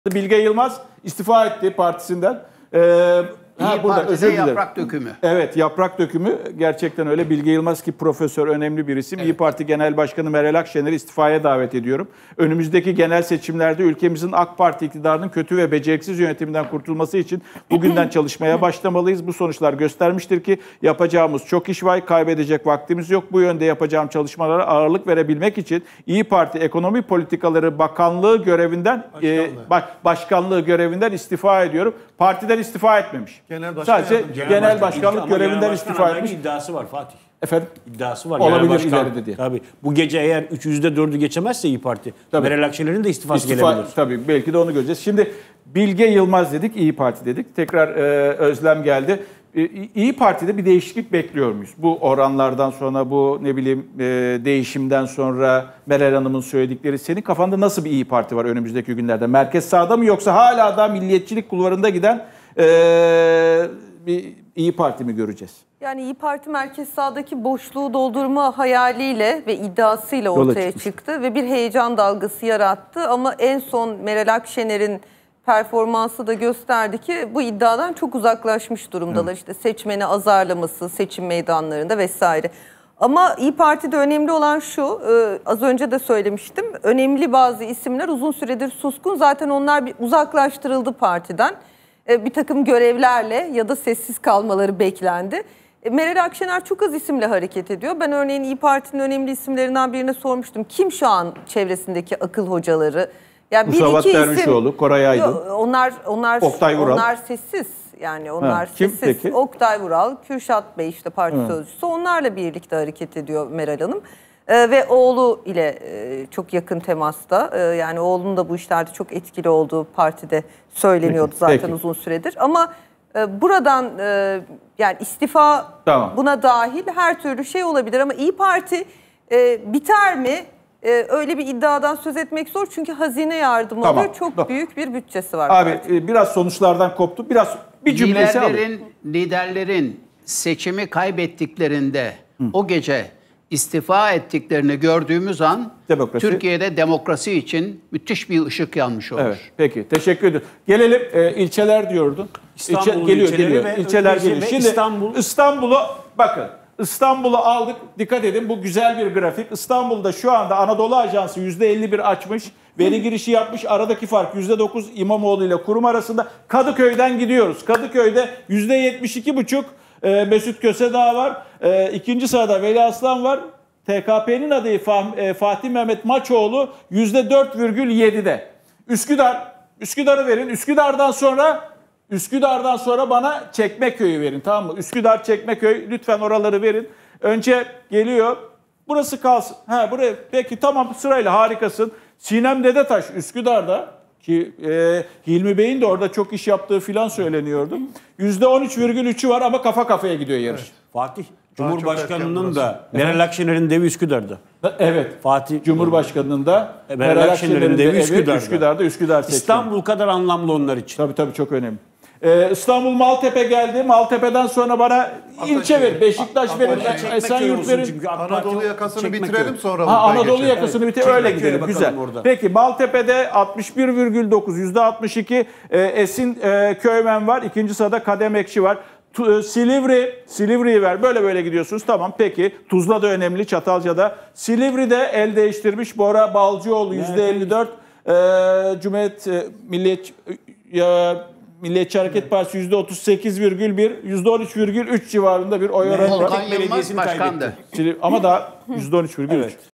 Bilge Yılmaz istifa etti partisinden. Burada özür dilerim. Yaprak dökümü. Evet, yaprak dökümü gerçekten öyle. Bilge Yılmaz ki profesör, önemli bir isim. Evet. İYİ Parti Genel Başkanı Meral Akşener'i istifaya davet ediyorum. Önümüzdeki genel seçimlerde ülkemizin AK Parti iktidarının kötü ve beceriksiz yönetiminden kurtulması için bugünden çalışmaya başlamalıyız. Bu sonuçlar göstermiştir ki yapacağımız çok iş var, kaybedecek vaktimiz yok. Bu yönde yapacağım çalışmalara ağırlık verebilmek için İYİ Parti Ekonomi Politikaları Bakanlığı görevinden başkanlığı görevinden istifa ediyorum. Partiden istifa etmemiş. Sadece genel başkanlık görevinden istifa etmiş. İddiası var Fatih. Efendim? İddiası var. Olabilir ileride diye. Tabii. Bu gece eğer %4'ü geçemezse İYİ Parti, Meral Akşener'in de istifası gelebilir. Tabii, belki de onu göreceğiz. Şimdi Bilge Yılmaz dedik, İYİ Parti dedik. Tekrar Özlem geldi. İYİ Parti'de bir değişiklik bekliyor muyuz? Bu oranlardan sonra, bu değişimden sonra Meral Hanım'ın söyledikleri, senin kafanda nasıl bir İYİ Parti var önümüzdeki günlerde? Merkez sağda mı, yoksa hala da milliyetçilik kulvarında giden bir İYİ Parti mi göreceğiz? Yani İYİ Parti merkez sağdaki boşluğu doldurma hayaliyle ve iddiasıyla ortaya çıktı ve bir heyecan dalgası yarattı. Ama en son Meral Akşener'in performansı da gösterdi ki bu iddiadan çok uzaklaşmış durumdalar. Evet. İşte seçmeni azarlaması, seçim meydanlarında vesaire. Ama İYİ Parti'de önemli olan şu, az önce de söylemiştim, önemli bazı isimler uzun süredir suskun. Zaten onlar bir uzaklaştırıldı partiden. Bir takım görevlerle ya da sessiz kalmaları beklendi. Meral Akşener çok az isimle hareket ediyor. Ben örneğin İYİ Parti'nin önemli isimlerinden birine sormuştum. Kim şu an çevresindeki akıl hocaları? Yani Musavat Dervişoğlu, Koray Aydın. Oktay Vural. Onlar sessiz. Yani onlar kim sessiz. peki? Oktay Vural, Kürşat Bey işte parti sözcüsü. Onlarla birlikte hareket ediyor Meral Hanım. Ve oğlu ile çok yakın temasta. Yani oğlunun da bu işlerde çok etkili olduğu partide söyleniyordu zaten uzun süredir. Ama buradan yani istifa buna dahil her türlü şey olabilir. Ama İYİ Parti biter mi? Öyle bir iddiadan söz etmek zor. Çünkü hazine yardımı alıyor. Çok büyük bir bütçesi var. Abi biraz sonuçlar koptu. Bir cümlesi alayım. Liderlerin seçimi kaybettiklerinde o gece istifa ettiklerini gördüğümüz an Türkiye'de demokrasi için müthiş bir ışık yanmış olur. Evet, peki teşekkür ederim. Gelelim ilçeler diyordun. Geliyor. İlçeler geliyor. Şimdi İstanbul'u bakın. İstanbul'u aldık. Dikkat edin, bu güzel bir grafik. İstanbul'da şu anda Anadolu Ajansı %51 açmış. Veri girişi yapmış. Aradaki fark %9 İmamoğlu ile kurum arasında. Kadıköy'den gidiyoruz. Kadıköy'de %72,5 Mesut Kösedağ var. İkinci sırada Veli Aslan var. TKP'nin adayı Fatih Mehmet Maçoğlu %4,7'de. Üsküdar'ı verin. Üsküdar'dan sonra bana Çekmeköy'ü verin, tamam mı? Üsküdar, Çekmeköy, lütfen oraları verin. Önce geliyor. Burası kalsın. Buraya. Peki tamam, sırayla harikasın. Sinem Dedetaş Üsküdar'da ki Hilmi Bey'in de orada çok iş yaptığı filan söyleniyordu. %13,3'ü var ama kafa kafaya gidiyor yarış. Evet. Fatih Cumhurbaşkanı'nın da Meral Akşener'in devi Üsküdar'da. Evet. Fatih Cumhurbaşkanı'nın da Meral Akşener'in devi Üsküdar'da. Üsküdar seçti. İstanbul kadar anlamlı onlar için. Tabii çok önemli. İstanbul Maltepe geldi. Maltepe'den sonra bana ilçe ver. Beşiktaş verin. Esenyurt verin. Anadolu yakasını bitirelim sonra. Anadolu yakasını bitirelim. Öyle gidelim. Güzel. Orada. Peki Maltepe'de 61,9, %62 Esin Köymen var. İkinci sırada Kadem Ekşi var. Silivri'yi ver. Böyle gidiyorsunuz. Tamam peki. Tuzla da önemli, Çatalca'da. Silivri'de el değiştirmiş Bora Balcıoğlu %54. Cumhuriyet Milliyetçi Hareket Partisi %38,1, %13,3 civarında bir oy oranı var. Volkan Yılmaz başkandı. Ama daha %13,3. Evet.